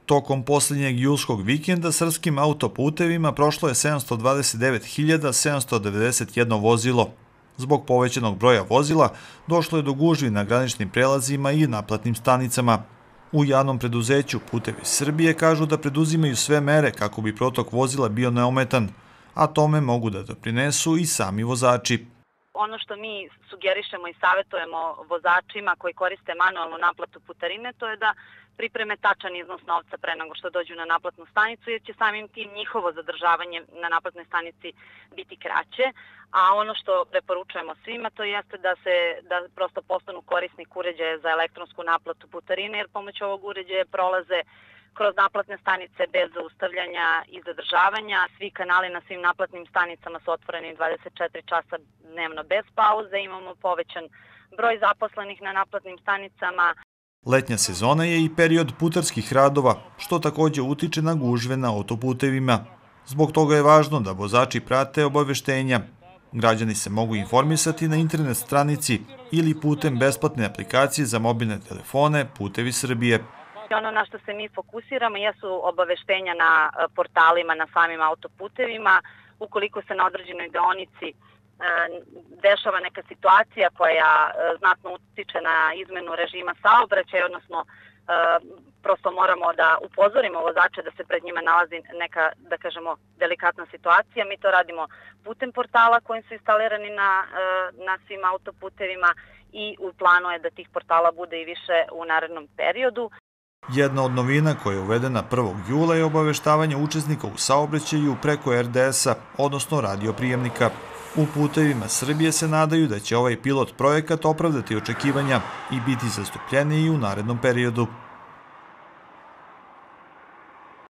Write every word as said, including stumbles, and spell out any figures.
Tokom posljednjeg julskog vikenda srpskim autoputevima prošlo je sedamsto dvadeset devet hiljada sedamsto devedeset jedno vozilo. Zbog povećanog broja vozila došlo je do gužvi na graničnim prelazima i naplatnim stanicama. U javnom preduzeću Putevi Srbije kažu da preduzimaju sve mere kako bi protok vozila bio neometan, a tome mogu da doprinesu i sami vozači. Ono što mi sugerišemo i savjetujemo vozačima koji koriste manualnu naplatu putarine, to je da pripreme tačan iznos novca pre nego što dođu na naplatnu stanicu, jer će samim tim njihovo zadržavanje na naplatnoj stanici biti kraće. A ono što preporučujemo svima, to jeste da se da prosto postanu korisnik uređaja za elektronsku naplatu putarine, jer pomoću ovog uređaja prolaze kroz naplatne stanice bez zaustavljanja i zadržavanja. Svi kanali na svim naplatnim stanicama su otvoreni dvadeset četiri časa dnevno bez pauze. Imamo povećan broj zaposlenih na naplatnim stanicama. Letnja sezona je i period putarskih radova, što također utiče na gužve na autoputevima. Zbog toga je važno da vozači prate obaveštenja. Građani se mogu informisati na internet stranici ili putem besplatne aplikacije za mobilne telefone Putevi Srbije. Ono na što se mi fokusiramo jesu obaveštenja na portalima na samim autoputevima. Ukoliko se na određenoj deonici dešava neka situacija koja znatno utiče na izmenu režima saobraćaja, odnosno prosto moramo da upozorimo vozače da se pred njima nalazi neka, da kažemo, delikatna situacija. Mi to radimo putem portala kojim su instalirani na, na svim autoputevima i u planu je da tih portala bude i više u narednom periodu. Jedna od novina koja je uvedena prvog jula je obaveštavanje učesnika u saobraćaju preko er de esa, odnosno radioprijemnika. U Putevima Srbije se nadaju da će ovaj pilot projekat opravdati očekivanja i biti zastupljeniji u narednom periodu.